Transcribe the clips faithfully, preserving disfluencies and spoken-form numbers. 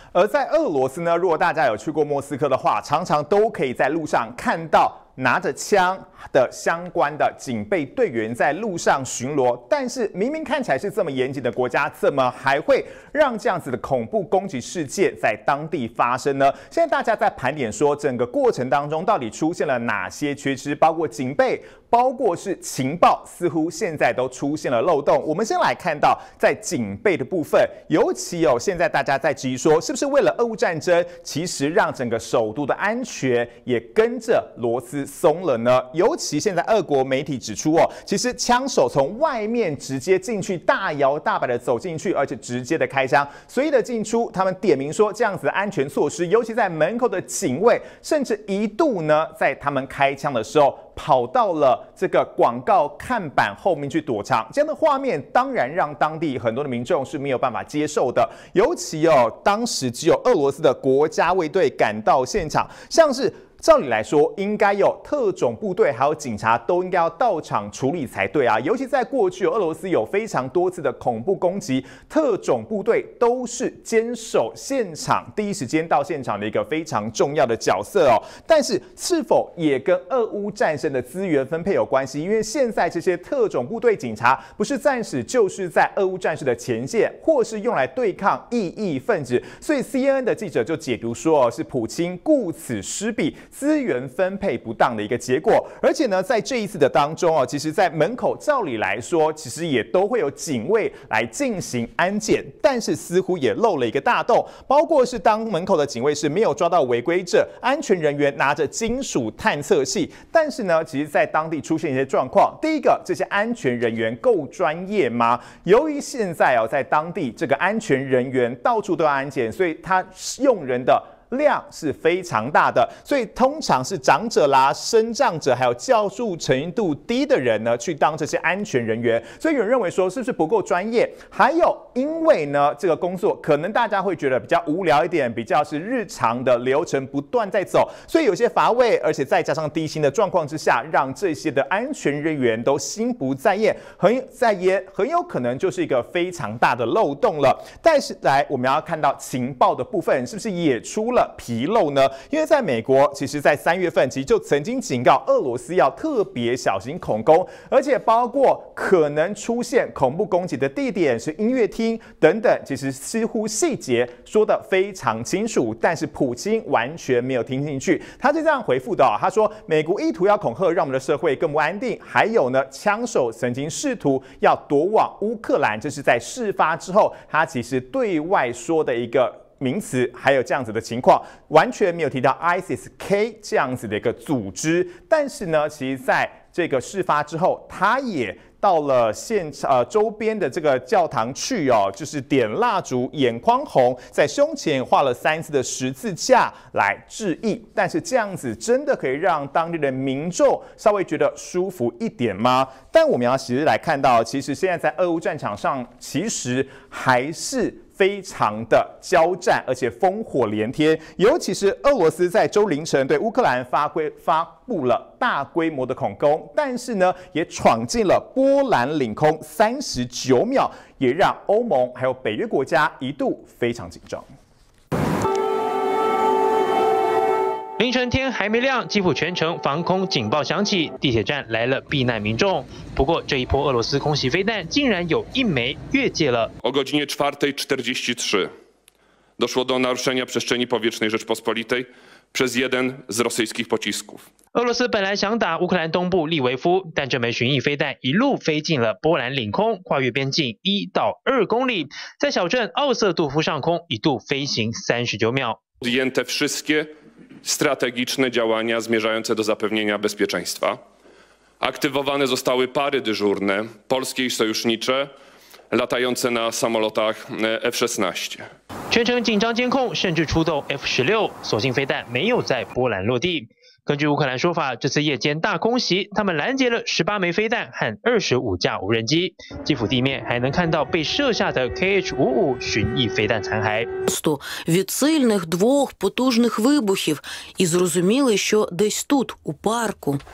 而在俄罗斯呢，如果大家有去过莫斯科的话，常常都可以在路上看到拿着枪的相关的警备队员在路上巡逻。但是明明看起来是这么严谨的国家，怎么还会让这样子的恐怖攻击事件在当地发生呢？现在大家在盘点说，整个过程当中到底出现了哪些缺失，包括警备，包括是情报，似乎现在都出现了漏洞。我们先来看到在警备的部分，尤其有、哦、现在大家在质疑说，是不是为了俄乌战争，其实让整个首都的安全也跟着螺丝松了呢？尤其现在俄国媒体指出哦，其实枪手从外面直接进去，大摇大摆的走进去，而且直接的开枪，随意的进出。他们点名说，这样子的安全措施，尤其在门口的警卫，甚至一度呢，在他们开枪的时候，跑到了这个广告看板后面去躲藏。这样的画面当然让当地很多的民众是没有办法接受的。尤其哦，当时只有俄罗斯的国家卫队赶到现场，像是。照理来说，应该有特种部队还有警察都应该要到场处理才对啊！尤其在过去，俄罗斯有非常多次的恐怖攻击，特种部队都是坚守现场，第一时间到现场的一个非常重要的角色哦。但是，是否也跟俄乌战争的资源分配有关系？因为现在这些特种部队警察不是战士，就是在俄乌战事的前线，或是用来对抗异议分子。所以 C N N 的记者就解读说，是普京顾此失彼。资源分配不当的一个结果，而且呢，在这一次的当中哦，其实，在门口照理来说，其实也都会有警卫来进行安检，但是似乎也漏了一个大洞，包括是当门口的警卫是没有抓到违规者，安全人员拿着金属探测器，但是呢，其实在当地出现一些状况。第一个，这些安全人员够专业吗？由于现在哦，在当地这个安全人员到处都要安检，所以他用人的量是非常大的，所以通常是长者啦、身障者，还有教育程度低的人呢，去当这些安全人员。所以有人认为说，是不是不够专业？还有，因为呢，这个工作可能大家会觉得比较无聊一点，比较是日常的流程不断在走，所以有些乏味，而且再加上低薪的状况之下，让这些的安全人员都心不在焉，很在焉，很有可能就是一个非常大的漏洞了。但是来，我们要看到情报的部分，是不是也出了纰漏呢？因为在美国，其实在三月份其实就曾经警告俄罗斯要特别小心恐攻，而且包括可能出现恐怖攻击的地点是音乐厅等等，其实似乎细节说得非常清楚，但是普京完全没有听进去。他是这样回复的、哦，他说：“美国意图要恐吓，让我们的社会更不安定。还有呢，枪手曾经试图要夺往乌克兰，这是在事发之后，他其实对外说的一个。”名词还有这样子的情况，完全没有提到 I S I S K 这样子的一个组织。但是呢，其实在这个事发之后，他也到了现呃周边的这个教堂去哦，就是点蜡烛、眼眶红，在胸前画了三次的十字架来致意。但是这样子真的可以让当地的民众稍微觉得舒服一点吗？但我们要其实来看到，其实现在在俄乌战场上，其实还是。非常的交战，而且烽火连天。尤其是俄罗斯在周凌晨对乌克兰发规发布了大规模的恐攻，但是呢，也闯进了波兰领空三十九秒，也让欧盟还有北约国家一度非常紧张。 凌晨天还没亮，基辅全城防空警报响起，地铁站来了避难民众。不过这一波俄罗斯空袭飞弹竟然有一枚越界了。 O godzinie czwartej czterdzieści trzy doszło do naruszenia przestrzeni powietrznej Rzeczpospolitej przez jeden z rosyjskich pocisków. 俄罗斯本来想打乌克兰东部利维夫，但这枚巡弋飞弹一路飞进了波兰领空，跨越边境一到二公里，在小镇奥瑟杜夫上空一度飞行三十九秒。 Podjęte wszystkie strategiczne działania zmierzające do zapewnienia bezpieczeństwa. Aktywowane zostały pary dyżurne, polskie i sojusznicze, latające na samolotach F 十六。 全程紧张监控，甚至出动 F 十六，所幸飞弹没有在波兰落地。根据乌克兰说法，这次夜间大空袭，他们拦截了十八枚飞弹和二十五架无人机。基辅地面还能看到被射下的 K H 五五巡弋飞弹残骸。 Просто від сильних двох потужних вибухів і зрозуміли, що десь тут, у парку.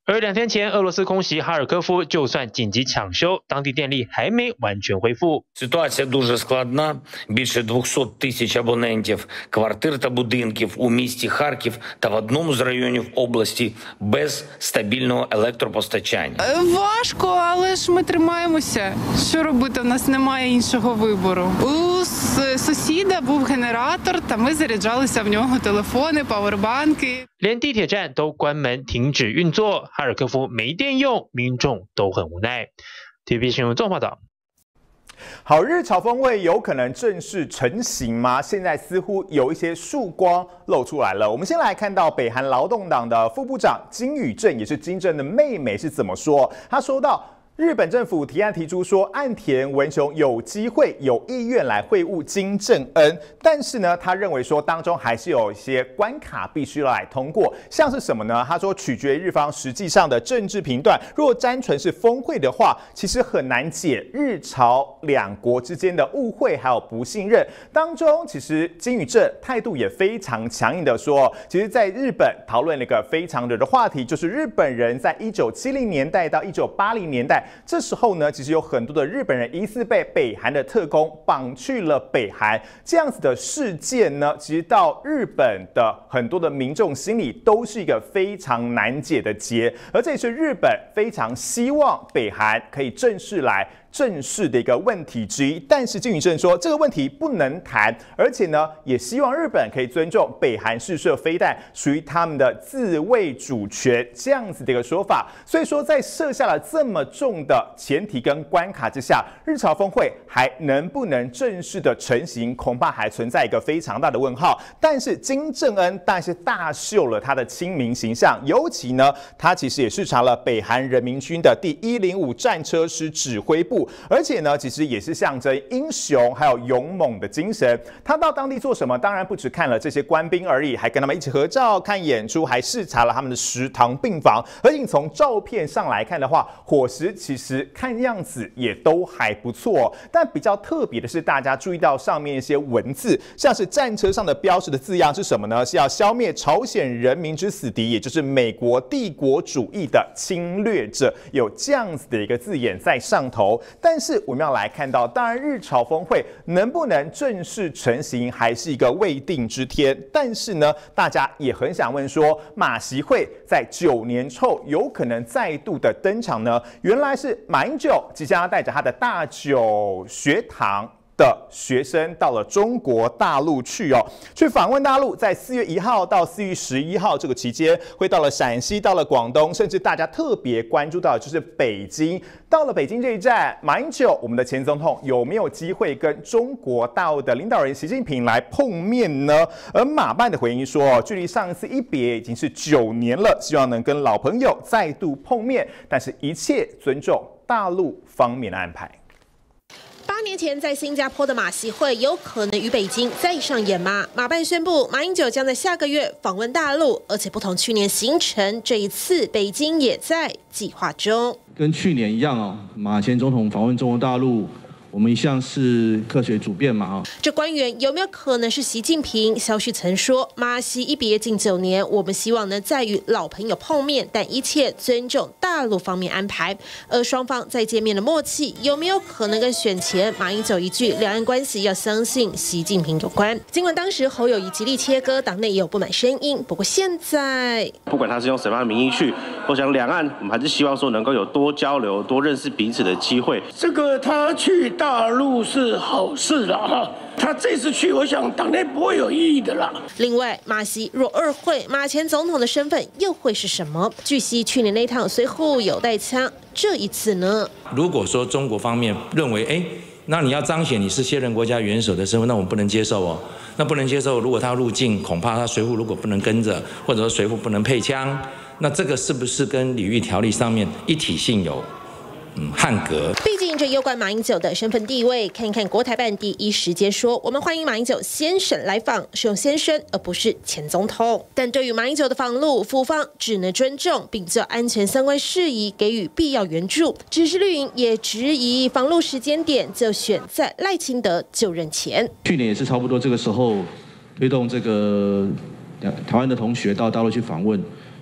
而两天前，俄罗斯空袭哈尔科夫，就算紧急抢修，当地电力还没完全恢复。 Ситуація дуже складна. Більше двохсот тисяч абонентів, квартир та будинків у місті Харків та в одному з районів області без стабільного електропостачання. Важко, але ж ми тримаємося. Що робити? У нас немає іншого вибору. У сусіда був генератор, та ми заряджалися в нього телефони, павербанки. 连地铁站都关门停止运作，哈尔科夫没电用，民众都很无奈。T V B 新闻综合报道。 好，日朝峰会有可能正式成型吗？现在似乎有一些曙光露出来了。我们先来看到北韩劳动党的副部长金宇正，也是金正恩的妹妹是怎么说？他说到，日本政府提案提出说，岸田文雄有机会、有意愿来会晤金正恩，但是呢，他认为说当中还是有一些关卡必须来通过，像是什么呢？他说，取决于日方实际上的政治评断。如果单纯是峰会的话，其实很难解日朝两国之间的误会还有不信任。当中，其实金宇正态度也非常强硬的说，其实在日本讨论了一个非常热的话题，就是日本人在一九七零年代到一九八零年代。这时候呢，其实有很多的日本人疑似被北韩的特工绑去了北韩，这样子的事件呢，其实到日本的很多的民众心里都是一个非常难解的结，而这也是日本非常希望北韩可以正式来正式的一个问题之一。但是金宇正说，这个问题不能谈，而且呢，也希望日本可以尊重北韩试射飞弹属于他们的自卫主权这样子的一个说法。所以说，在设下了这么重的前提跟关卡之下，日朝峰会还能不能正式的成型，恐怕还存在一个非常大的问号。但是金正恩但是大秀了他的亲民形象，尤其呢，他其实也视察了北韩人民军的第一零五战车师指挥部，而且呢，其实也是象征英雄还有勇猛的精神。他到当地做什么？当然不只看了这些官兵而已，还跟他们一起合照、看演出，还视察了他们的食堂、病房。而且从照片上来看的话，伙食其实看样子也都还不错。但比较特别的是，大家注意到上面一些文字，像是战车上的标识的字样是什么呢？是要消灭朝鲜人民之死敌，也就是美国帝国主义的侵略者，有这样子的一个字眼在上头。但是我们要来看到，当然日朝峰会能不能正式成型，还是一个未定之天。但是呢，大家也很想问说，马习会在九年后有可能再度的登场呢？原来是马英九即将要带着他的大九学堂的学生到了中国大陆去哦，去访问大陆，在四月一号到四月十一号这个期间，会到了陕西，到了广东，甚至大家特别关注到的就是北京。到了北京这一站，马英九，我们的前总统有没有机会跟中国大陆的领导人习近平来碰面呢？而马办的回应说，距离上一次一别已经是九年了，希望能跟老朋友再度碰面，但是一切尊重大陆方面的安排。 八年前在新加坡的马习会有可能与北京再上演吗？马办宣布，马英九将在下个月访问大陆，而且不同去年行程，这一次北京也在计划中。 跟去年一样哦，马前总统访问中国大陆。我们一向是科学主辩嘛，哈。 这官员有没有可能是习近平？消息曾说，马习一别近九年，我们希望能再与老朋友碰面，但一切尊重大陆方面安排。而双方再见面的默契，有没有可能跟选前马英九一句两岸关系要相信习近平有关？尽管当时侯友宜极力切割，党内也有不满声音，不过现在不管他是用什么样的名义去，我想两岸我们还是希望说能够有多交流、多认识彼此的机会。 这个他去大陆是好事了哈，他这次去，我想党内不会有异议的啦。 另外，马习若二会，马前总统的身份又会是什么？据悉，去年那趟随扈有带枪，这一次呢？ 如果说中国方面认为，哎，那你要彰显你是现任国家元首的身份，那我们不能接受哦。那不能接受，如果他入境，恐怕他随扈如果不能跟着，或者说随扈不能配枪，那这个是不是跟礼遇条例上面一体性有？嗯，汉格。 毕竟这攸关马英九的身份地位。看一看国台办第一时间说，我们欢迎马英九先生来访，是用先生而不是前总统。但对于马英九的访陆，府方只能尊重，并就安全相关事宜给予必要援助。只是绿营也质疑访陆时间点就选在赖清德就任前。 去年也是差不多这个时候推动这个台湾的同学到大陆去访问。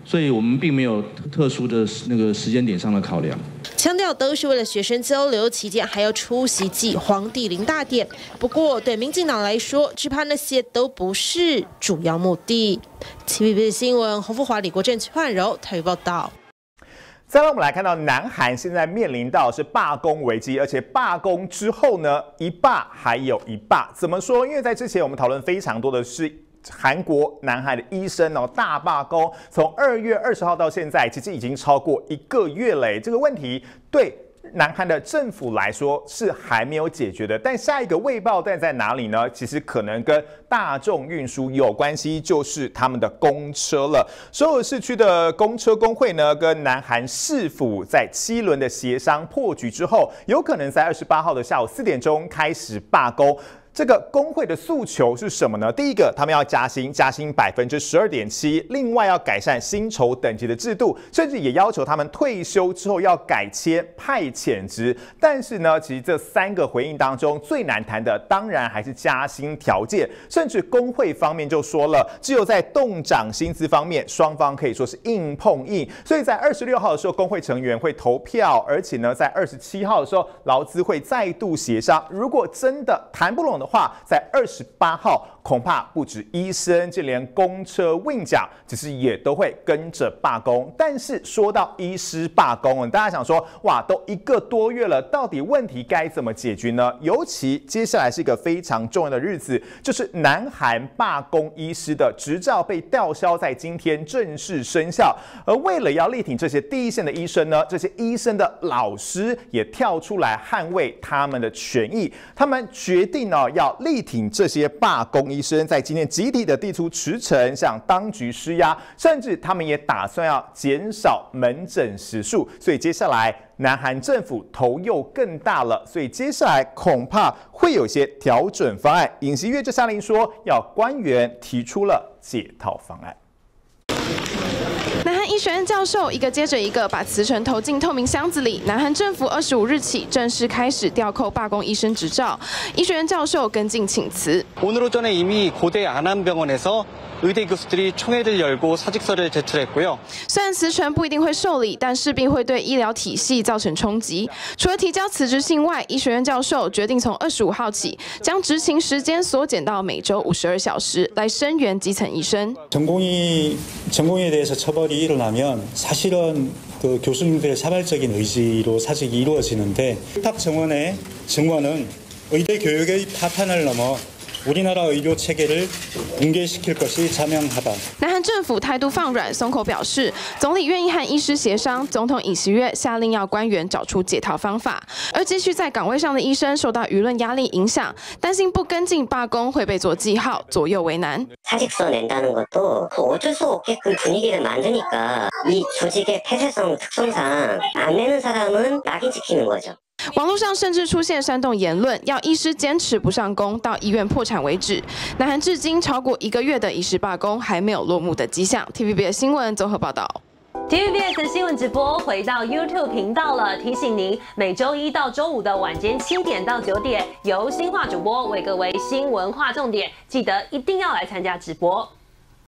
所以我们并没有特殊的那个时间点上的考量。 强调都是为了学生交流，期间还要出席暨黄帝陵大典。不过对民进党来说，只怕那些都不是主要目的。T V B 新闻洪富华、李国正、曲焕柔台语报道。 再来，我们来看到南韩现在面临到是罢工危机，而且罢工之后呢，一罢还有一罢。怎么说？因为在之前我们讨论非常多的是韩国、南韩的医生哦大罢工，从二月二十号到现在，其实已经超过一个月嘞。这个问题对南韩的政府来说是还没有解决的，但下一个未爆弹在哪里呢？其实可能跟大众运输有关系，就是他们的公车了。首尔市区的公车工会呢，跟南韩市府在七轮的协商破局之后，有可能在二十八号的下午四点钟开始罢工。这个工会的诉求是什么呢？第一个，他们要加薪，加薪百分之十二点七，另外要改善薪酬等级的制度，甚至也要求他们退休之后要改签派遣职。但是呢，其实这三个回应当中最难谈的，当然还是加薪条件。甚至工会方面就说了，只有在动涨薪资方面，双方可以说是硬碰硬。所以在二十六号的时候，工会成员会投票，而且呢，在二十七号的时候，劳资会再度协商。如果真的谈不拢的话，在二十八号恐怕不止医生，就连公车运奖，只是也都会跟着罢工。但是说到医师罢工，大家想说，哇，都一个多月了，到底问题该怎么解决呢？尤其接下来是一个非常重要的日子，就是南韩罢工医师的执照被吊销，在今天正式生效。而为了要力挺这些第一线的医生呢，这些医生的老师也跳出来捍卫他们的权益，他们决定呢。要力挺这些罢工医生，在今天集体的递出辞呈，向当局施压，甚至他们也打算要减少门诊时数。所以接下来南韩政府头又更大了，所以接下来恐怕会有一些调整方案。尹锡悦就下令说，要官员提出了解套方案。 南韩医学院教授一个接着一个把辞呈投进透明箱子里。南韩政府二十五日起正式开始吊扣罢工医生执照，医学院教授跟进请辞。 오늘 오전에 이미 고대 안암병원에서 의대 교수들이 총회를 열고 사직서를 제출했고요. 虽然辞呈不一定会受理，但势必会对医疗体系造成冲击。除了提交辞职信外，医学院教授决定从二十五号起，将执勤时间缩减到每周五十二小时，来声援基层医生。 전공의 전공에 대해서 처벌이 일어나면 사실은 그 교수님들의 자발적인 의지로 사직이 이루어지는데 탑 정원의 증원은 의대 교육의 파탄을 넘어 우리나라 의료 체계를 붕괴시킬 것이 자명하다. 南韩政府态度放软，松口表示，总理愿意和医师协商。总统尹锡悦下令要官員找出解套方法。而继续在岗位上的医生受到舆论压力影响，担心不跟进罢工会被做记号，左右为难。 사직서 낸다는 것도 어쩔 수 없게끔 분위기를 만드니까 이 조직의 폐쇄성 특성상 안 내는 사람은 낙인 찍히는 거죠. 网络上甚至出现煽动言论，要医师坚持不上工到医院破产为止。南韩至今超过一个月的医师罢工还没有落幕的迹象。T V B S 新闻综合报道。 T V B S 新闻直播回到 YouTube 频道了，提醒您每周一到周五的晚间七点到九点，由新化主播为各位新闻划重点，记得一定要来参加直播。